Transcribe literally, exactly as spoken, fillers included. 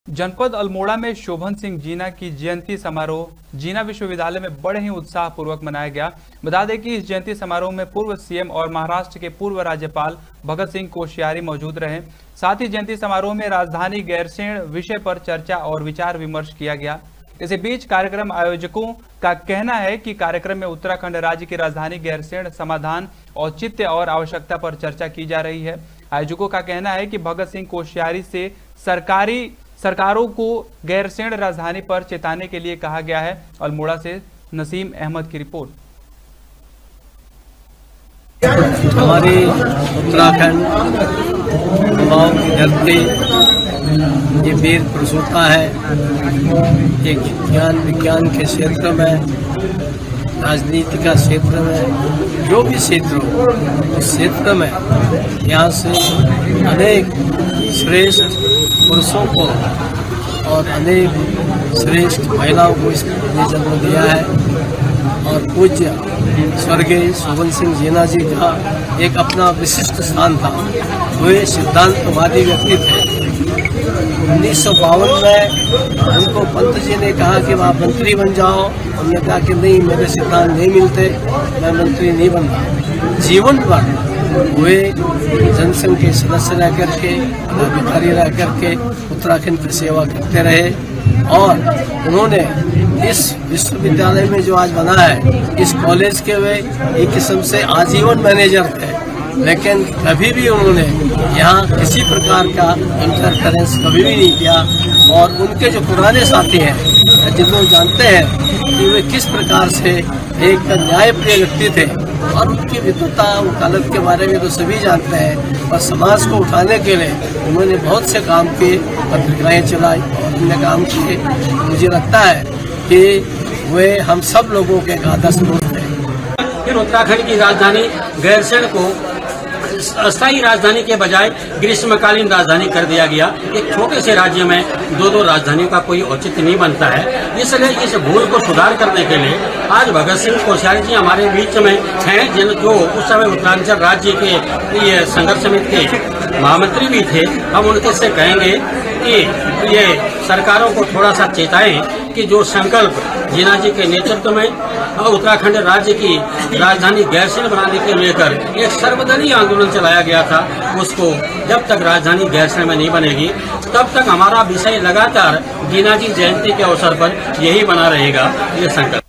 जनपद अल्मोड़ा में शोभन सिंह जीना की जयंती समारोह जीना विश्वविद्यालय में बड़े ही उत्साह पूर्वक मनाया गया। बता दें कि इस जयंती समारोह में पूर्व सीएम और महाराष्ट्र के पूर्व राज्यपाल भगत सिंह कोश्यारी मौजूद रहे। साथ ही जयंती समारोह में राजधानी गैरसैंण विषय पर चर्चा और विचार विमर्श किया गया। इसी बीच कार्यक्रम आयोजकों का कहना है कि कार्यक्रम में उत्तराखंड राज्य की राजधानी गैरसैंण समाधान, औचित्य और आवश्यकता पर चर्चा की जा रही है। आयोजकों का कहना है कि भगत सिंह कोश्यारी से सरकारी सरकारों को गैरसैंण राजधानी पर चेताने के लिए कहा गया है। अल्मोड़ा से नसीम अहमद की रिपोर्ट। हमारी उत्तराखंड गाँव की धरती ये वीर प्रसूता है। एक ज्ञान विज्ञान के क्षेत्र में, राजनीति का क्षेत्र में, जो भी क्षेत्र हो उस क्षेत्र में यहाँ से अनेक श्रेष्ठ पुरुषों को और अनेक श्रेष्ठ महिलाओं को इसने जन्म दिया है। और पूज्य स्वर्गीय शोभन सिंह जीना जी का एक अपना विशिष्ट स्थान था। वे सिद्धांतवादी व्यक्ति थे। उन्नीस सौ बावन में उनको पंत जी ने कहा कि आप मंत्री बन जाओ। उन्होंने कहा कि नहीं, मेरे सिद्धांत नहीं मिलते, मैं मंत्री नहीं बनता। जीवन भर वे जनसंघ के सदस्य रह करके, अधिकारी रह करके उत्तराखंड की सेवा करते रहे। और उन्होंने इस विश्वविद्यालय में जो आज बना है, इस कॉलेज के वे एक किस्म से आजीवन मैनेजर थे। लेकिन कभी भी उन्होंने यहाँ किसी प्रकार का इंटरफेरेंस कभी भी नहीं किया। और उनके जो पुराने साथी हैं, जिनको जानते हैं कि वे किस प्रकार से एक न्यायप्रिय व्यक्ति थे, और उनकी विद्वता वकालत के बारे में तो सभी जानते हैं। और समाज को उठाने के लिए उन्होंने बहुत से काम किए, पत्रिकाएं चलाई और अन्य काम किए। मुझे लगता है कि वे हम सब लोगों के आदर्श दोस्त हैं। फिर उत्तराखंड की राजधानी गैरसैंण को अस्थायी राजधानी के बजाय ग्रीष्मकालीन राजधानी कर दिया गया। एक छोटे से राज्य में दो दो राजधानियों का कोई औचित्य नहीं बनता है। इसलिए इस भूल को सुधार करने के लिए आज भगत सिंह कोश्यारी जी हमारे बीच में हैं, जिन जो उस समय उत्तरांचल राज्य के ये संघर्ष समिति के महामंत्री भी थे। हम उनके से कहेंगे कि ये सरकारों को थोड़ा सा चेताएं कि जो संकल्प जीना जी के नेतृत्व में उत्तराखंड राज्य की राजधानी गैरसैंण बनाने के लेकर एक सर्वदलीय आंदोलन चलाया गया था, उसको जब तक राजधानी गैरसैंण में नहीं बनेगी तब तक हमारा विषय लगातार जीना जी जयंती के अवसर पर यही बना रहेगा, ये संकल्प।